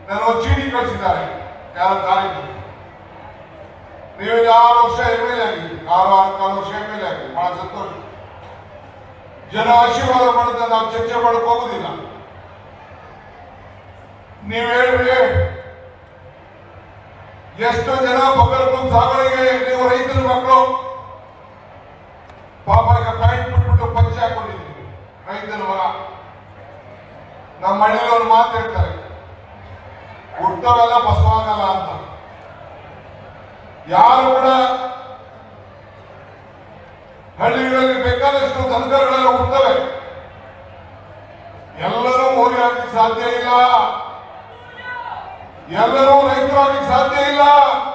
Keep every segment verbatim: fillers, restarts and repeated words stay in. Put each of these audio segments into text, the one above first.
ನಾನು ಚೀಟಿ ಕಳಿಸಿದ್ದಾರೆ ಯಾರ ತಾರೀಕು ನೀವು ಆರು ವರ್ಷ ಎಮ್ ಎಲ್ ಎ ಆಗಿದ್ರಿ ಆರು ಆರು ಕಾಲು ವರ್ಷ ಎಮ್ ಎಲ್ ಎ ಆಗಿದ್ರಿ ಬಹಳ ಸಂತೋಷ ಜನ ಆಶೀರ್ವಾದ ಮಾಡಿದ್ರೆ ನಾವು ಚರ್ಚೆ ಮಾಡಕ್ ಹೋಗುದಿಲ್ಲ ನೀವು ಹೇಳ್ರಿ ಎಷ್ಟು ಜನ ಬಗರ್ಕು ಸಾಗಣೆಗೆ ನೀವು ರೈತರ ಮಕ್ಕಳು ಪಾಪ ಈಗ ಪ್ಯಾಂಟ್ ಬಿಟ್ಬಿಟ್ಟು ಪಂಚೆ ಹಾಕೊಂಡಿದ್ದೀವಿ ರೈತರ ಮಗ ನಮ್ಮ ಮನೇಲಿ ಒಂದು ಮಾತು ಹೇಳ್ತಾರೆ ಹುಟ್ಟವೆಲ್ಲ ಬಸವಾಗಲ್ಲ ಅಂತ ಯಾರು ಕೂಡ ಹಳ್ಳಿಗಳಲ್ಲಿ ಬೇಕಾದಷ್ಟು ದನಕರುಗಳೆಲ್ಲ ಹುಟ್ಟವೆ ಎಲ್ಲರೂ ಮೋರಿ ಆಗ್ಲಿಕ್ಕೆ ಸಾಧ್ಯ ಇಲ್ಲ ಎಲ್ಲರೂ ರೈತರಾಗ್ಲಿಕ್ಕೆ ಸಾಧ್ಯ ಇಲ್ಲ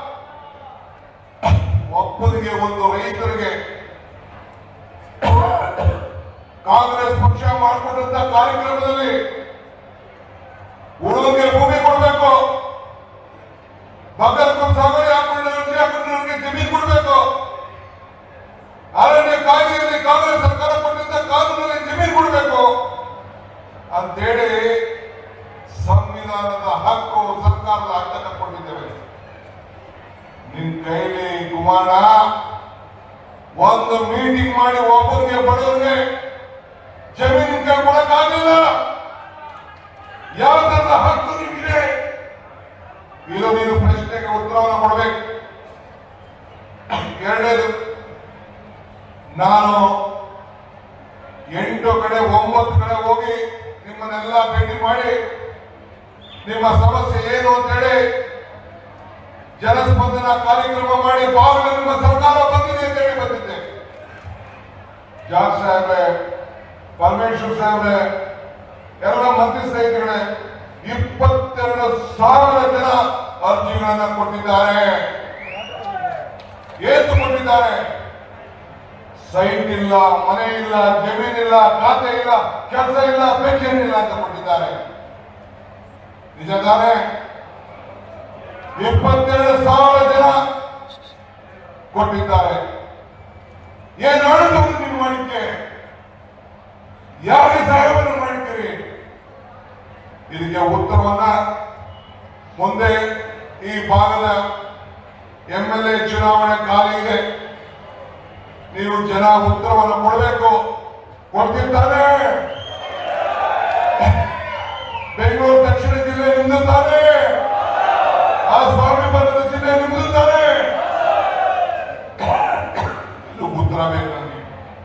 ಒಬ್ಬರಿಗೆ ಒಂದು ರೈತರಿಗೆ ಕಾಂಗ್ರೆಸ್ ಪಕ್ಷ ಮಾಡಿಕೊಂಡಂತ ಕಾರ್ಯಕ್ರಮದಲ್ಲಿ ಉಳುವಿಗೆ ಭೂಮಿ ಕೊಡಬೇಕು ಬಗರ್ಕು ಸಾಗಣೆ ಹಾಕೊಂಡವ್ರಿಗೆ ಹಾಕೊಂಡವ್ರಿಗೆ ಜಮೀನು ಕೊಡಬೇಕು ಅರಣ್ಯ ಕಾಯ್ದೆಯಲ್ಲಿ ಕಾಂಗ್ರೆಸ್ ಸರ್ಕಾರ ಕೊಟ್ಟಿದ್ದ ಕಾನೂನಲ್ಲಿ ಜಮೀನು ಕೊಡಬೇಕು ಅಂತೇಳಿ ಸಂವಿಧಾನದ ಹಕ್ಕು ಸರ್ಕಾರದ ಹಕ್ಕನ್ನು ಕೊಟ್ಟಿದ್ದೇವೆ ನಿನ್ ಕೈಲಿ ಕುಮಾರ ಒಂದು ಮೀಟಿಂಗ್ ಮಾಡಿ ಒಬ್ಬರಿಗೆ ಬಡವರಿಗೆ ಜಮೀನಿನ ಕೈ ಕೊಡಕ್ಕಾಗಿಲ್ಲ ಯಾವ ತರದ ಹಕ್ಕು ನಿಮಗೆ ಇದು ನೀನು ಪ್ರಶ್ನೆಗೆ ಉತ್ತರವನ್ನು ಕೊಡಬೇಕು ಎರಡನೇದು ನಾನು ಎಂಟು ಕಡೆ ಒಂಬತ್ತು ಕಡೆ ಹೋಗಿ ನಿಮ್ಮನ್ನೆಲ್ಲ ಭೇಟಿ ಮಾಡಿ ನಿಮ್ಮ ಸಮಸ್ಯೆ ಏನು ಅಂತೇಳಿ ಜನಸ್ಪಂದನ ಕಾರ್ಯಕ್ರಮ ಮಾಡಿ ಬಾಗಿಲು ನಿಮ್ಮ ಸರ್ಕಾರ ಬಂದಿದೆ ಅಂತ ಹೇಳಿ ಬಂದಿದ್ದೆ ಜಾರ್ಜ್ ಸಾಹೇಬ್ರೆ ಪರಮೇಶ್ವರ್ ಸಾಹೇಬ್ರೆ ಎಲ್ಲ ಮಂತ್ರಿ ಸ್ನೇಹಿತರೆ ಇಪ್ಪತ್ತೆರಡು ಸಾವಿರ ಜನ ಅರ್ಜಿಗಳನ್ನ ಕೊಟ್ಟಿದ್ದಾರೆ ಏನು ಕೊಟ್ಟಿದ್ದಾರೆ ಸೈಟ್ ಇಲ್ಲ ಮನೆ ಇಲ್ಲ ಜಮೀನಿಲ್ಲ ಖಾತೆ ಇಲ್ಲ ಕೆಲಸ ಇಲ್ಲ ಪೆನ್ಷನ್ ಇಲ್ಲ ಅಂತ ಕೊಟ್ಟಿದ್ದಾರೆ ನಿಜ ತಾನೆ ಇಪ್ಪತ್ತೆರಡು ಸಾವಿರ ಜನ ಕೊಟ್ಟಿದ್ದಾರೆ ಏನು ಆಡೋದು ನೀವು ಮಾಡಿದ್ದೆ ಯಾರಿಗೆ ಸಹಾಯವನ್ನು ಮಾಡಿದ್ದೀರಿ ಇದಕ್ಕೆ ಉತ್ತರವನ್ನ ಮುಂದೆ ಈ ಭಾಗದ ಎಂ ಎಲ್ ಎ ಚುನಾವಣೆ ಖಾಲಿ ಇದೆ ನೀವು ಜನ ಉತ್ತರವನ್ನು ಕೊಡಬೇಕು ಕೊಡ್ತಿದ್ದಾರೆ ಬೆಂಗಳೂರು ದಕ್ಷಿಣ ಜಿಲ್ಲೆ ನಿಂದುತ್ತಾರೆ ಆ ಸ್ವಾಮಿ ಬರದ ಜಿಲ್ಲೆ ನಿಂದುತ್ತಾರೆ ಇದು ಉತ್ತರ ಬೇಕು ನನಗೆ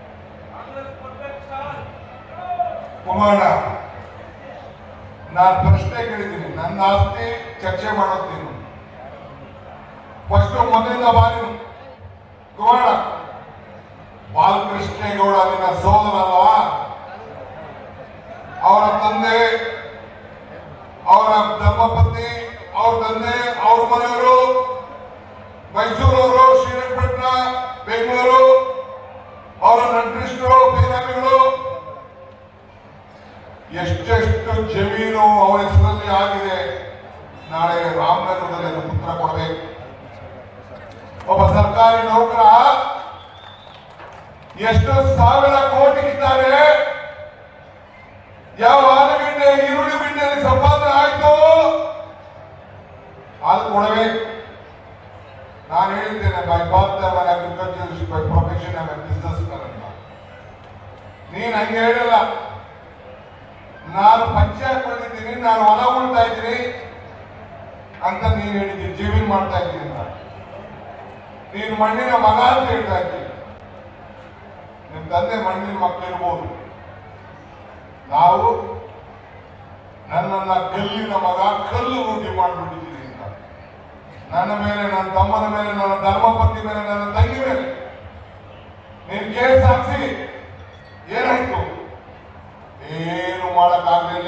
ಕುಮಾರ ನಾನು ಪ್ರಶ್ನೆ ಕೇಳಿದ್ದೀನಿ ನನ್ನ ಆಸ್ತಿ ಚರ್ಚೆ ಮಾಡುತ್ತೀನಿ ಫಸ್ಟ್ ಮೊದಲಿಂದ ಬಾರಿ ಕುಮಾರ ಬಾಲಕೃಷ್ಣೇಗೌಡ ನಿನ್ನ ಸೋದರ ಅಲ್ವಾ ಅವರ ತಂದೆ ಅವರ ಧರ್ಮಪತ್ನಿ ಅವ್ರ ತಂದೆ ಅವ್ರ ಮನೆಯವರು ಮೈಸೂರವರು ಶ್ರೀರಂಗಪಟ್ಟಣ ಬೆಂಗಳೂರು ಅವರ ನಂಟರಿಷ್ಟರು ಬೇನಾಮಿಗಳು ಎಷ್ಟೆಷ್ಟು ಜಮೀನು ಅವರ ಹೆಸರಲ್ಲಿ ಆಗಿದೆ ನಾಳೆ ರಾಮನಗರದಲ್ಲಿ ಅದು ಉತ್ತರ ಕೊಡಬೇಕು ಒಬ್ಬ ಸರ್ಕಾರಿ ನೌಕರ ಎಷ್ಟು ಸಾವಿರ ಕೋಟಿ ಇದ್ದಾರೆ ಯಾವ ಆಲೂಗಡ್ಡೆ ಈರುಳ್ಳಿ ಬಿಟ್ಟಲ್ಲಿ ಸಂಪಾದನೆ ಆಯ್ತು ಅದು ಕೊಡಬೇಕು ನಾನು ಹೇಳಿದ್ದೇನೆ by birth agriculture by profession business ಅಂತ ನೀನ್ ಹಂಗೆ ಹೇಳಿಲ್ಲ ನಾನು ಪಂಚಾಯತ್ ಮಾಡಿದ್ದೀನಿ ನಾನು ಹೊಲ ಉಳ್ತಾ ಇದ್ದೀನಿ ಅಂತ ನೀನ್ ಹೇಳಿದ್ದೀನಿ ಜಮೀನ್ ಮಾಡ್ತಾ ಇದ್ದೀನಿ ಅಂತ ನೀನು ಮಣ್ಣಿನ ಮಗ ಅಂತ ಹೇಳ್ತಾ ಇದ್ದೀನಿ ನಿಮ್ ತಂದೆ ಮಣ್ಣಿನ ಮಕ್ಕಳು ಇರ್ಬೋದು ನಾವು ನನ್ನನ್ನ ಕಲ್ಲಿನ ಮಗ ಕಲ್ಲು ರೂಢಿ ಮಾಡಿಬಿಟ್ಟಿದ್ದೀನಿ ಅಂತ ನನ್ನ ಮೇಲೆ ನನ್ನ ತಮ್ಮನ ಮೇಲೆ ನನ್ನ ಧರ್ಮಪತ್ನಿ ಮೇಲೆ ನನ್ನ ತಂಗಿ ಮೇಲೆ ನೀನು ಕೇಸ್ ಹಾಕ್ಸಿ ಏನಾಯ್ತು ಏನು ಮಾಡಕ್ಕಾಗಲಿಲ್ಲ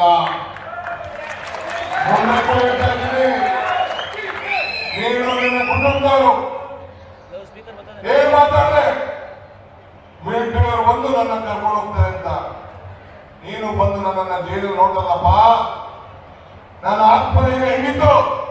ನೀನು ನಿನ್ನ ಕುಟುಂಬದವರು ಏನ್ ಮಾತಾಡ್ದೆ ಮಿಲಿಟರಿಯವರು ಬಂದು ನನ್ನ ಕರ್ಕೊಂಡು ಹೋಗ್ತಾರೆ ಅಂತ ನೀನು ಬಂದು ನನ್ನನ್ನ ಜೈಲು ನೋಡಲ್ಲಪ್ಪ ನನ್ನ ಆತ್ಮನಿಗೆ ಹೆಂಗಿತ್ತು